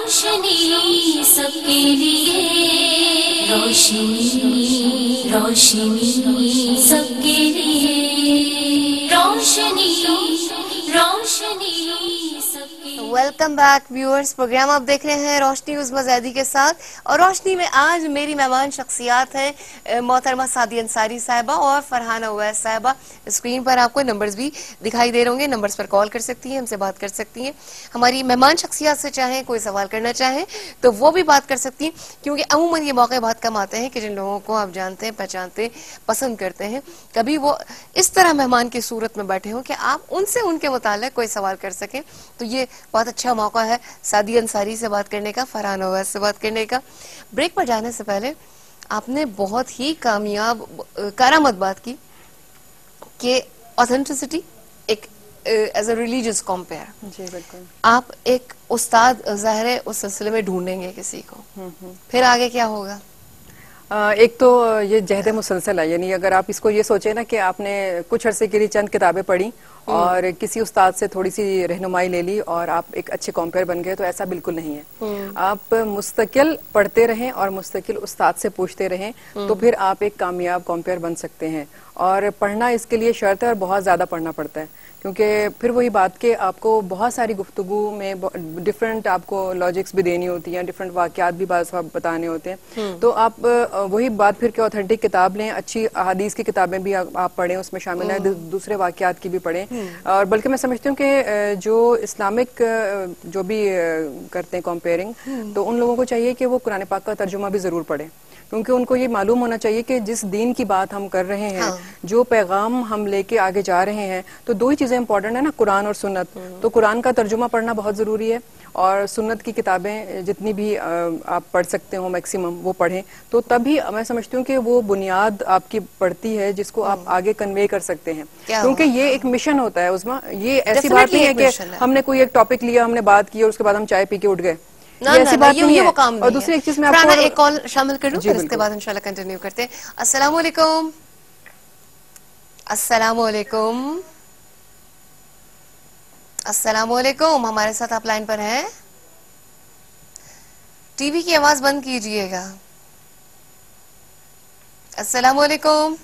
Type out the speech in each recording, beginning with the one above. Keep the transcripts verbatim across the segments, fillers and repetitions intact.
रोशनी सबके लिए, रोशनी रोशनी सबके लिए, रोशनी रोशनी सबके लिए। वेलकम बैक व्यूअर्स, प्रोग्राम आप देख रहे हैं रोशनी उज़मा ज़ैदी के साथ। और रोशनी में आज मेरी मेहमान शख्सियात हैं मोहतरमा सादिया अंसारी साहिबा और फरहाना उवैस साहिबा। स्क्रीन पर आपको नंबर्स भी दिखाई दे रहे होंगे, नंबर्स पर कॉल कर सकती हैं, हमसे बात कर सकती हैं। हमारी मेहमान शख्सियात से चाहें कोई सवाल करना चाहें तो वो भी बात कर सकती हैं, क्योंकि अमूमन ये मौके बहुत कम आते हैं कि जिन लोगों को आप जानते हैं, पहचानते, पसंद करते हैं, कभी वो इस तरह मेहमान की सूरत में बैठे हों कि आप उनसे उनके मुताल्लिक कोई सवाल कर सकें। तो ये बहुत अच्छा मौका है सादिया अंसारी से बात करने का, फरहाना उवैस से बात करने का। ब्रेक पर जाने से पहले आपने बहुत ही कामयाब करामत बात की कि ऑथेंटिसिटी एक एज अ रिलीजियस कंपेयर। जी बिल्कुल। आप एक उस्ताद ज़ाहिर है उस सिलसिले में ढूंढेंगे किसी को, फिर आगे क्या होगा? आ, एक तो ये जहद मुसलसल है, यानी अगर आप इसको ये सोचे ना कि आपने कुछ अरसे के लिए चंद किताबें पढ़ी और किसी उस्ताद से थोड़ी सी रहनुमाई ले ली और आप एक अच्छे कॉम्पेयर बन गए, तो ऐसा बिल्कुल नहीं है। आप मुस्तकिल पढ़ते रहें और मुस्तकिल उस्ताद से पूछते रहें, तो फिर आप एक कामयाब कॉम्पेयर बन सकते हैं। और पढ़ना इसके लिए शर्त है और बहुत ज्यादा पढ़ना पड़ता है, क्योंकि फिर वही बात के आपको बहुत सारी गुफ्तगू में डिफरेंट आपको लॉजिक्स भी देनी होती हैं, डिफरेंट वाकयात भी बाज़ बताने होते हैं। तो आप वही बात फिर के ऑथेंटिक किताब लें, अच्छी अहादीस की किताबें भी आप पढ़ें, उसमें शामिल है, दूसरे वाकयात की भी पढ़ें। और बल्कि मैं समझती हूँ कि जो इस्लामिक जो भी करते हैं कंपेयरिंग, तो उन लोगों को चाहिए कि वो कुरान पाक का तर्जुमा भी जरूर पढ़ें, क्योंकि उनको ये मालूम होना चाहिए कि जिस दीन की बात हम कर रहे हैं, हाँ। जो पैगाम हम लेके आगे जा रहे हैं, तो दो ही चीजें इंपॉर्टेंट है ना, कुरान और सुन्नत। तो कुरान का तर्जुमा पढ़ना बहुत जरूरी है और सुन्नत की किताबें जितनी भी आप पढ़ सकते हो मैक्सिमम वो पढ़ें, तो तभी मैं समझती हूँ कि वो बुनियाद आपकी पड़ती है जिसको आप आगे कन्वे कर सकते हैं। क्योंकि ये एक मिशन होता है उस्मा, ये ऐसी बात नहीं है कि हमने कोई एक टॉपिक लिया, हमने बात की और उसके बाद हम चाय पी के उठ गए, ना, ये ऐसी ना, बात ये, नहीं ये है। वो काम और दूसरी एक चीज में आपको एक कॉल शामिल कर लूं, फिर इसके बाद इंशाल्लाह कंटिन्यू करते हैं। अस्सलाम वालेकुम। अस्सलाम वालेकुम। अस्सलाम वालेकुम। हमारे साथ आप लाइन पर हैं? टीवी की आवाज बंद कीजिएगा। अस्सलाम वालेकुम।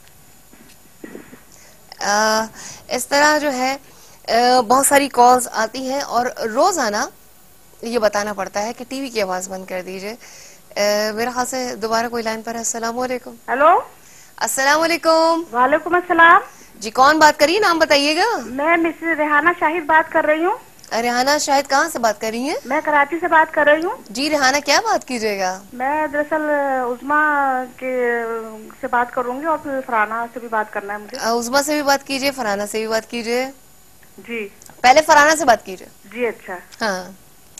इस तरह जो है आ, बहुत सारी कॉल्स आती हैं और रोजाना ये बताना पड़ता है कि टीवी की आवाज बंद कर दीजिए। मेरे ख्याल से दोबारा कोई लाइन पर है। अस्सलाम वालेकुम। हेलो। अस्सलाम वालेकुम। वालेकुम अस्सलाम जी, कौन बात करिए, नाम बताइएगा। मैं मिसेस रेहाना शाहिद बात कर रही हूँ। रेहाना शाहिद कहाँ से बात कर रही हैं? मैं कराची से बात कर रही हूँ। जी रेहाना, क्या बात कीजिएगा? मैं दरअसल उज़मा के से बात करूंगी और फिर फरहाना से भी बात करना है मुझे। उज़मा से भी बात कीजिए, फरहाना से भी बात कीजिए। जी पहले फरहाना से बात कीजिए। जी अच्छा। हाँ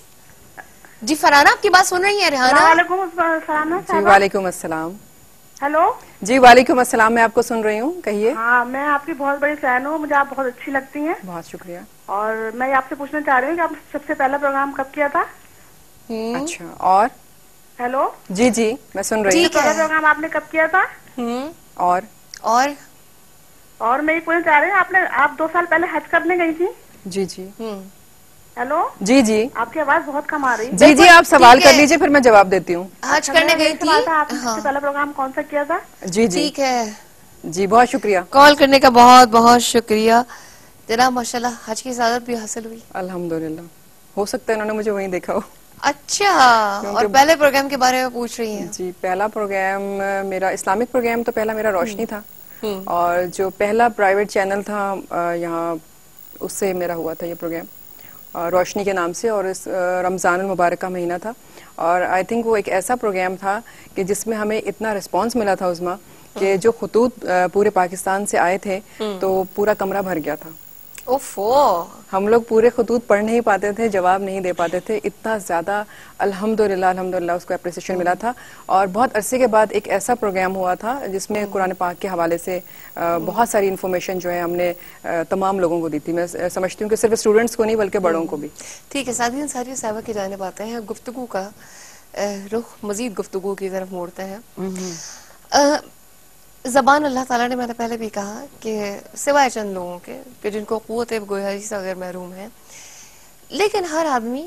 जी, फरहाना आपकी बात सुन रही है रेहाना? वालेकुम फरहाना। जी वालेकुम अस्सलाम। हेलो जी वालेकुम अस्सलाम, मैं आपको सुन रही हूँ, कहिए। हाँ, मैं आपकी बहुत बड़ी फैन हूँ, मुझे आप बहुत अच्छी लगती हैं। बहुत शुक्रिया। और मैं आपसे पूछना चाह रही हूँ कि आप सबसे पहला प्रोग्राम कब किया था? अच्छा, और हेलो जी जी मैं सुन रही हूँ। पहला प्रोग्राम आपने कब किया था? और और और मैं ये पूछना चाह रही हूँ, आपने आप दो साल पहले हज करने गई थी? जी जी। हेलो जी जी, आपकी आवाज बहुत कम आ रही है। जी जी, आप सवाल कर लीजिए, फिर मैं जवाब देती हूँ। हज करने गई थी? आपने सबसे पहला प्रोग्राम कौन सा किया था? जी जी ठीक है जी, बहुत शुक्रिया कॉल करने का, बहुत बहुत शुक्रिया जनाब। माशाल्लाह हज की इजाजत भी हासिल हुई? अल्हम्दुलिल्लाह। हो सकता है उन्होंने मुझे वहीं देखा हो। अच्छा, और पहले प्रोग्राम के बारे में पूछ रही हैं? जी, पहला प्रोग्राम मेरा इस्लामिक प्रोग्राम तो पहला मेरा रोशनी था, और जो पहला प्राइवेट चैनल था यहाँ, उससे मेरा हुआ था ये प्रोग्राम रोशनी के नाम से, और इस रमज़ान मुबारक का महीना था। और आई थिंक वो एक ऐसा प्रोग्राम था कि जिसमें हमें इतना रिस्पांस मिला था उस्मा कि जो खतूत पूरे पाकिस्तान से आए थे तो पूरा कमरा भर गया था। ओफो, हम लोग पूरे खतूत पढ़ नहीं पाते थे, जवाब नहीं दे पाते थे, इतना ज्यादा अल्हम्दुलिल्लाह अल्हम्दुलिल्लाह उसको अप्रिसिएशन मिला था। और बहुत अरसे के बाद एक ऐसा प्रोग्राम हुआ था जिसमें कुरान पाक के हवाले से आ, बहुत सारी इन्फॉर्मेशन जो है हमने आ, तमाम लोगों को दी थी। मैं समझती हूँ कि सिर्फ स्टूडेंट्स को नहीं बल्कि बड़ों को भी। ठीक है, सादिया अंसारी साहिबा की जानिब आते हैं, गुफ्तगू का रुख मजीद गुफ्तगू की तरफ मोड़ते हैं। ज़बान अल्लाह ताला ने, मैंने पहले भी कहा कि सिवाय चंद लोगों के कि जिनको क़ुव्वत गोयाई से अगर महरूम है, लेकिन हर आदमी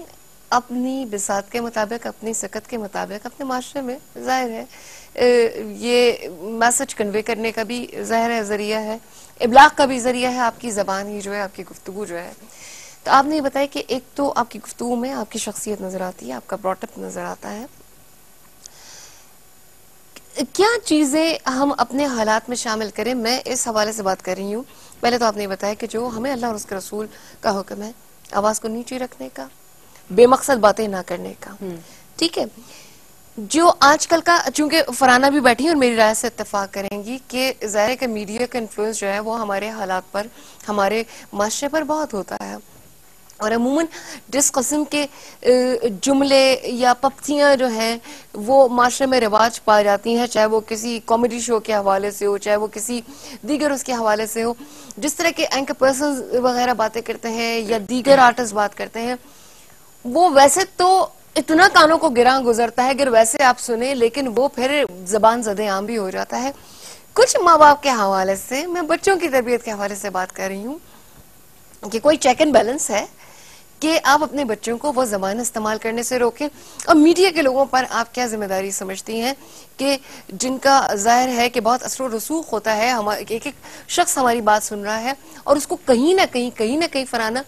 अपनी बिसात के मुताबिक, अपनी सकत के मुताबिक अपने माशरे में जाहिर है ये मैसेज कन्वे करने का भी जाहिर है जरिया है, इब्लाग का भी जरिया है, आपकी जबान ही जो है, आपकी गुफ्तगू जो है। तो आपने ये बताया कि एक तो आपकी गुफ्तगू में आपकी शख्सियत नजर आती है, आपका ब्रॉटअप नजर आता है। क्या चीजें हम अपने हालात में शामिल करें? मैं इस हवाले से बात कर रही हूँ। पहले तो आपने बताया कि जो हमें अल्लाह और उसके रसूल का हुक्म है आवाज को नीचे रखने का, बेमकसद बातें ना करने का, ठीक है। जो आजकल का, चूंकि फराना भी बैठी है और मेरी राय से इत्तेफाक करेंगी कि ज़ाहिर है कि मीडिया का इन्फ्लुएंस जो है वो हमारे हालात पर, हमारे माशरे पर बहुत होता है, और अमूमन जिस किस्म के जुमले या पप्तियाँ जो हैं वो माशरे में रिवाज पा जाती हैं, चाहे वो किसी कॉमेडी शो के हवाले से हो, चाहे वो किसी दीगर उसके हवाले से हो, जिस तरह के एंकर पर्सन वगैरह बातें करते हैं या दीगर आर्टिस्ट बात करते हैं, वो वैसे तो इतना कानों को गिरा गुजरता है अगर वैसे आप सुने, लेकिन वो फिर जबान ज़दे आम भी हो जाता है। कुछ माँ बाप के हवाले से, मैं बच्चों की तरबियत के हवाले से बात कर रही हूँ कि कोई चेक एंड बैलेंस है कि आप अपने बच्चों को वो ज़बान इस्तेमाल करने से रोकें। और मीडिया के लोगों पर आप क्या जिम्मेदारी समझती हैं कि जिनका जाहिर है कि बहुत असर रसूख होता है, हमारे एक एक शख्स हमारी बात सुन रहा है और उसको कहीं ना कहीं कहीं ना कहीं फराना,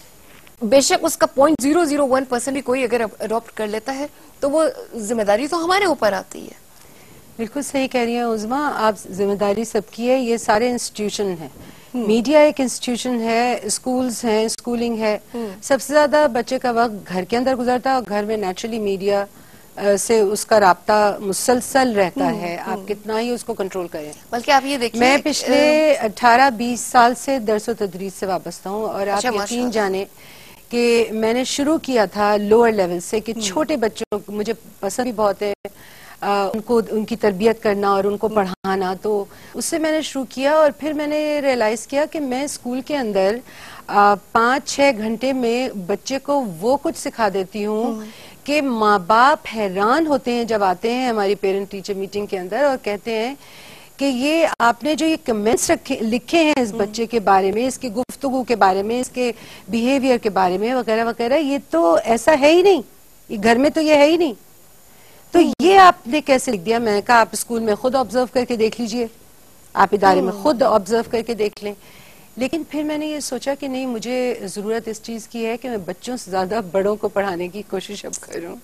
बेशक उसका point zero zero one percent भी कोई अगर अडॉप्ट कर लेता है तो वो जिम्मेदारी तो हमारे ऊपर आती है। बिल्कुल सही कह रही हैं उज़मा, आप, जिम्मेदारी सबकी है। ये सारे इंस्टीट्यूशन हैं, मीडिया एक इंस्टीट्यूशन है, स्कूल्स हैं, स्कूलिंग है। सबसे ज्यादा बच्चे का वक्त घर के अंदर गुजरता है और घर में नेचुरली मीडिया से उसका राब्ता मुसलसल रहता है, आप कितना ही उसको कंट्रोल करें। बल्कि आप ये देखिए, मैं पिछले अठारह बीस साल से दरस व तदरीस से वाबस्ता हूँ और आप यकीन जाने कि मैंने शुरू किया था लोअर लेवल से कि छोटे बच्चों को मुझे पसंद भी बहुत है, आ, उनको उनकी तरबियत करना और उनको पढ़ाना, तो उससे मैंने शुरू किया। और फिर मैंने रियलाइज किया कि मैं स्कूल के अंदर आ, पाँच छः घंटे में बच्चे को वो कुछ सिखा देती हूँ कि माँ बाप हैरान होते हैं जब आते हैं हमारी पेरेंट टीचर मीटिंग के अंदर और कहते हैं कि ये आपने जो ये कमेंट्स रखे लिखे हैं इस बच्चे के बारे में, इसकी गुफ्तगू के बारे में, इसके बिहेवियर के बारे में वगैरह वगैरह, ये तो ऐसा है ही नहीं, ये घर में तो ये है ही नहीं, तो ये आपने कैसे लिख दिया? मैंने कहा आप स्कूल में खुद ऑब्जर्व करके देख लीजिए, आप इदारे में खुद ऑब्जर्व करके देख लें। लेकिन फिर मैंने ये सोचा कि नहीं, मुझे जरूरत इस चीज की है कि मैं बच्चों से ज्यादा बड़ों को पढ़ाने की कोशिश अब करूं।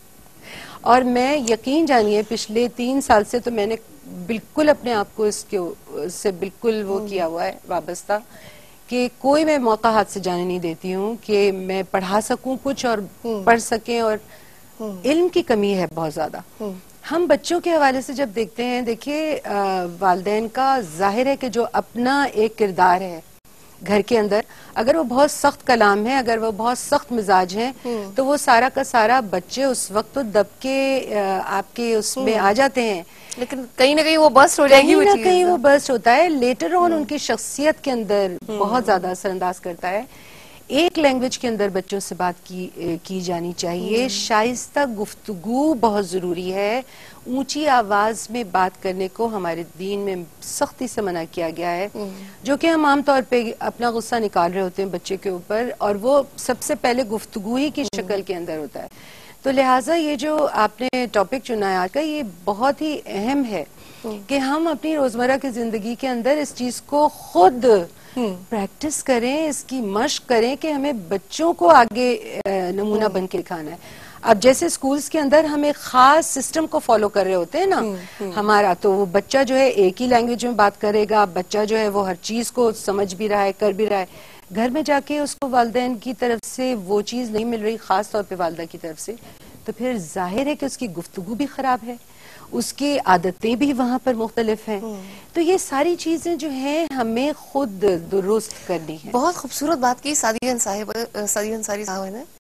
और मैं यकीन जानिए पिछले तीन साल से तो मैंने बिल्कुल अपने आप को इसके से बिल्कुल वो किया हुआ है वाबस्ता कि कोई मैं मौका हाथ से जाने नहीं देती हूँ कि मैं पढ़ा सकूं कुछ और पढ़ सकें। और इल्म की कमी है बहुत ज्यादा। हम बच्चों के हवाले से जब देखते हैं, देखिए वालिदैन का जाहिर है कि जो अपना एक किरदार है घर के अंदर, अगर वो बहुत सख्त कलाम है, अगर वो बहुत सख्त मिजाज हैं, तो वो सारा का सारा बच्चे उस वक्त तो दब के आपके उसमें आ जाते हैं, लेकिन कहीं ना कहीं वो बस्ट हो जाएगी, कहीं ना कहीं वो बस्ट होता है। लेटर ऑन उनकी शख्सियत के अंदर बहुत ज्यादा असरअंदाज करता है। एक लैंग्वेज के अंदर बच्चों से बात की की जानी चाहिए, शाइस्ता गुफ्तगू बहुत जरूरी है। ऊंची आवाज में बात करने को हमारे दीन में सख्ती से मना किया गया है, जो कि हम आमतौर पे अपना गुस्सा निकाल रहे होते हैं बच्चे के ऊपर, और वो सबसे पहले गुफ्तगू ही की शक्ल के अंदर होता है। तो लिहाजा ये जो आपने टॉपिक चुना है आज का, ये बहुत ही अहम है कि हम अपनी रोजमर्रा की जिंदगी के अंदर इस चीज को खुद प्रैक्टिस करें, इसकी मश्क करें कि हमें बच्चों को आगे नमूना बन के दिखाना है। अब जैसे स्कूल्स के अंदर हम एक खास सिस्टम को फॉलो कर रहे होते हैं ना हमारा, तो वो बच्चा जो है एक ही लैंग्वेज में बात करेगा, बच्चा जो है वो हर चीज को समझ भी रहा है, कर भी रहा है। घर में जाके उसको वालिदैन की तरफ से वो चीज नहीं मिल रही, खास तौर पे वालिदा की तरफ से, तो फिर जाहिर है कि उसकी गुफ्तगू भी खराब है, उसकी आदतें भी वहां पर मुख्तलिफ हैं। तो ये सारी चीजें जो हैं हमें खुद दुरुस्त करनी है। बहुत खूबसूरत बात की सादिया साहिब सादिया अंसारी साहब ने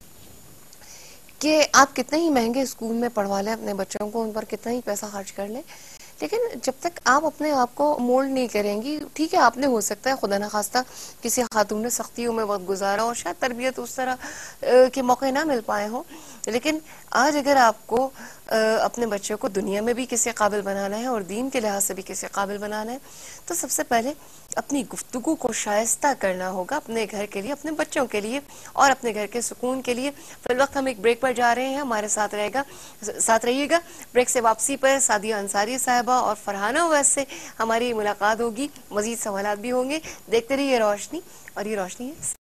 कि आप कितने ही महंगे स्कूल में पढ़वा लें अपने बच्चों को, उन पर कितना ही पैसा खर्च कर लें, लेकिन जब तक आप अपने आप को मोल्ड नहीं करेंगी, ठीक है आपने हो सकता है खुदा न खास्ता किसी खातून ने सख्तियों में वक्त गुजारा और शायद तरबियत उस तरह के मौके ना मिल पाए हों, लेकिन आज अगर आपको अपने बच्चों को दुनिया में भी किसी काबिल बनाना है और दीन के लिहाज से भी किसी काबिल बनाना है, तो सबसे पहले अपनी गुफ्तगू को शाइस्ता करना होगा अपने घर के लिए, अपने बच्चों के लिए और अपने घर के सुकून के लिए। फिर वक्त हम एक ब्रेक पर जा रहे हैं, हमारे साथ रहेगा साथ रहिएगा। ब्रेक से वापसी पर सादिया अंसारी साहिबा और फरहाना अवैस से हमारी मुलाकात होगी, मजीद सवालात भी होंगे। देखते रहिए रोशनी, और ये रोशनी है।